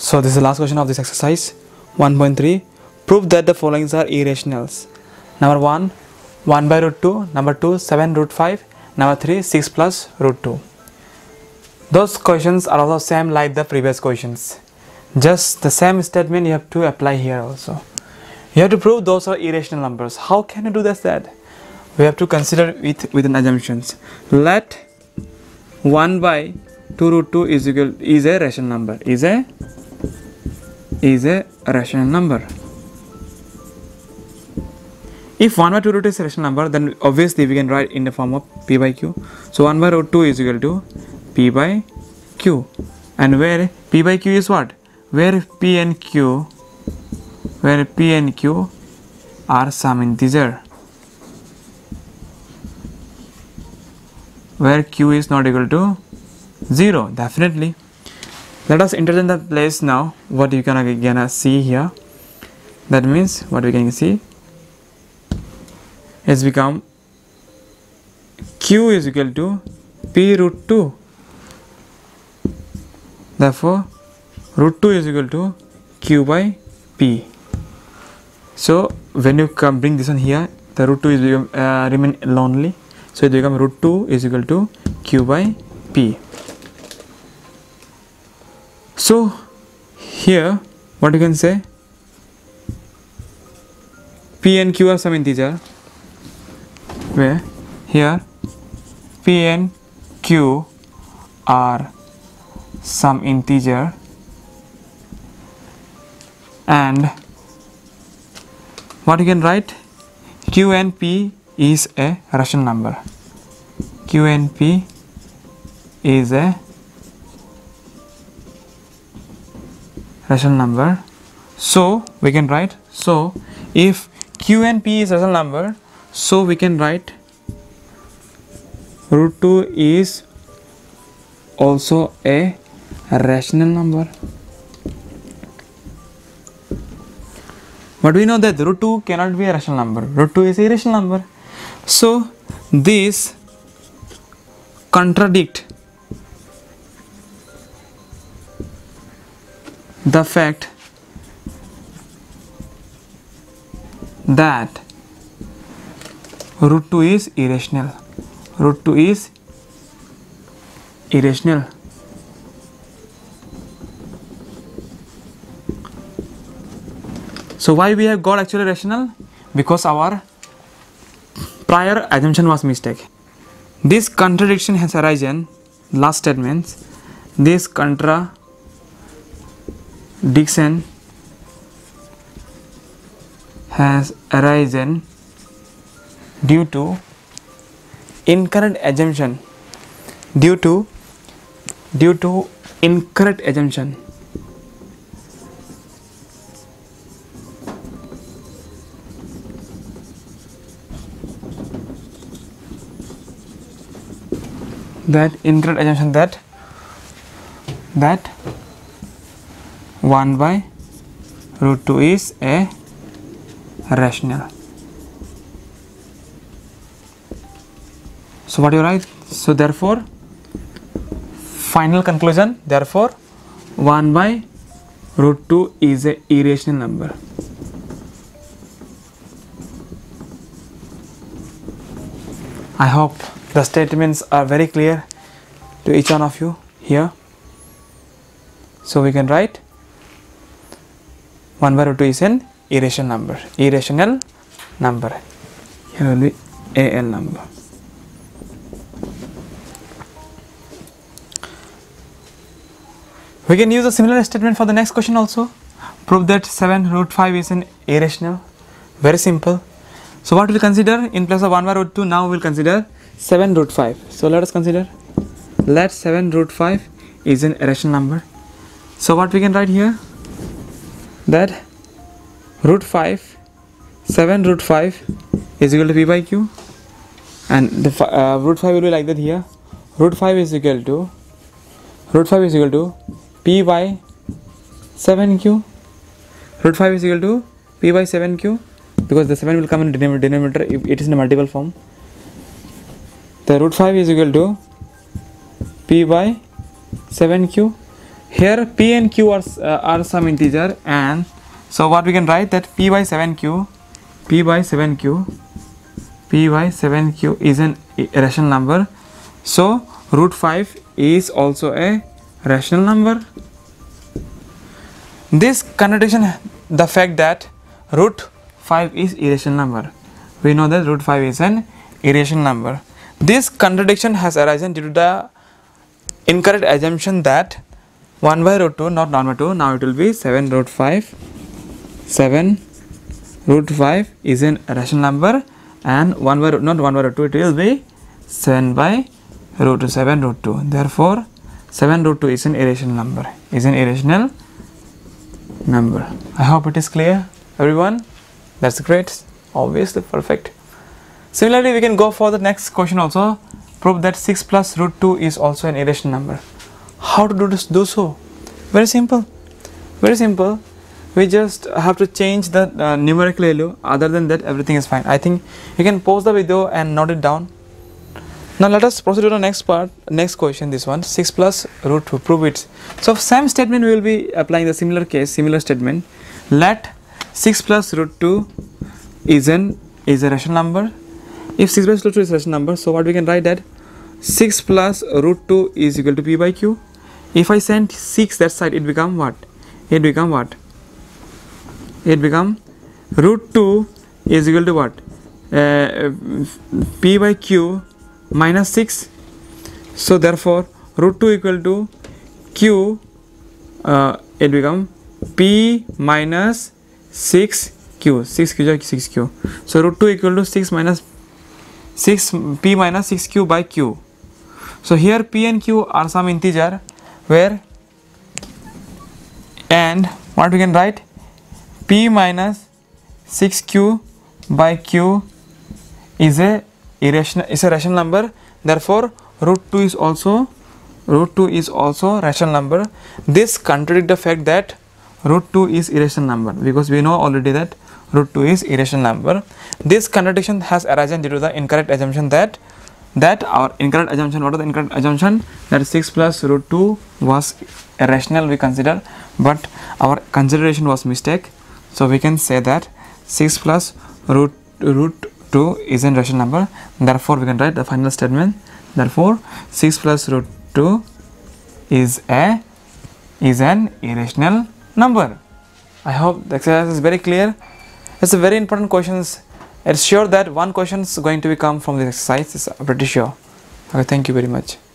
So this is the last question of this exercise 1.3. Prove that the following are irrationals. Number 1, 1 by root 2. Number 2, 7 root 5. Number 3, 6 plus root 2. Those questions are also same like the previous questions. Just the same statement you have to apply here also. You have to prove those are irrational numbers. How can you do that? We have to consider with an assumptions. Let 1 by 2 root 2 is a rational number. Is a rational number. If 1 by 2 root is a rational number, then obviously we can write in the form of p by q. So 1 by root 2 is equal to p by q. And where p by q is what? Where p and q are some integer. Where q is not equal to 0, definitely. Let us interchange the place now. What you can gonna see here. That means what we can see is become q is equal to p root 2. Therefore, root 2 is equal to q by p. So when you bring this one here, the root 2 is remain lonely. So it becomes root 2 is equal to q by p. So here what you can say, p and q are some integer, where here p and q are some integer, and what you can write, q and p is a rational number. Q and p is a rational number. So we can write, so if q and p is a rational number, so we can write root 2 is also a rational number. But we know that root 2 cannot be a rational number. Root 2 is a irrational number. So this contradict the fact that root 2 is irrational. Root 2 is irrational. So why we have got actually rational? Because our prior assumption was mistake. This contradiction has arisen, last statements, this contradiction has arisen due to incorrect assumption, due to incorrect assumption. That incorrect assumption that 1 by root 2 is a rational. So what do you write? So therefore, final conclusion, therefore 1 by root 2 is a irrational number. I hope the statements are very clear to each one of you here. So we can write 1 by root 2 is an irrational number. Irrational number. Here will be AL number. We can use a similar statement for the next question also. Prove that 7 root 5 is an irrational. Very simple. So what we will consider in place of 1 by root 2, now we will consider 7 root 5. So let us consider, let 7 root 5 is an irrational number. So what we can write here, that root 5, 7 root 5 is equal to p by q, and the root 5 will be like that here. Root 5 is equal to p by 7q. Root 5 is equal to p by 7q, because the 7 will come in denominator if it is in a multiple form. The root 5 is equal to p by 7q. Here p and q are some integer, and so what we can write that p by 7q is an irrational number. So root 5 is also a rational number. This contradiction the fact that root 5 is irrational number. We know that root 5 is an irrational number. This contradiction has arisen due to the incorrect assumption that 1 by root 2 not normal 2, now it will be 7 root 5 is an irrational number, and 1 by root, not 1 by root 2, it will be 7 by root 2, 7 root 2. Therefore 7 root 2 is an irrational number, I hope it is clear, everyone. That's great, obviously perfect. Similarly, we can go for the next question also. Prove that 6 plus root 2 is also an irrational number. How to do so? Very simple. We just have to change the numerical value. Other than that, everything is fine. I think you can pause the video and note it down. Now let us proceed to the next part, next question. This one, 6 plus root 2, prove it. So same statement we will be applying the similar statement. Let 6 plus root 2 is a rational number. If 6 plus root 2 is a rational number, so what we can write that 6 plus root 2 is equal to p by q. If I send 6 that side, it become what? It become root 2 is equal to what? P by q minus 6. So therefore root 2 equal to q, it become p minus 6q. 6q. So root 2 equal to 6 p minus 6q by q. So here p and q are some integer where, and what we can write, p minus 6q by q is a rational number. Therefore root 2 is also rational number. This contradicts the fact that root 2 is irrational number, because we know already that root 2 is irrational number. This contradiction has arisen due to the incorrect assumption that our incorrect assumption, what is the incorrect assumption? That 6 plus root 2 was irrational we consider, but our consideration was mistake. So we can say that 6 plus root 2 is a rational number. Therefore we can write the final statement. Therefore 6 plus root 2 is an irrational number. I hope the exercise is very clear. It's a very important questions. It's sure that one question is going to come from this exercise. It's pretty sure. Okay, thank you very much.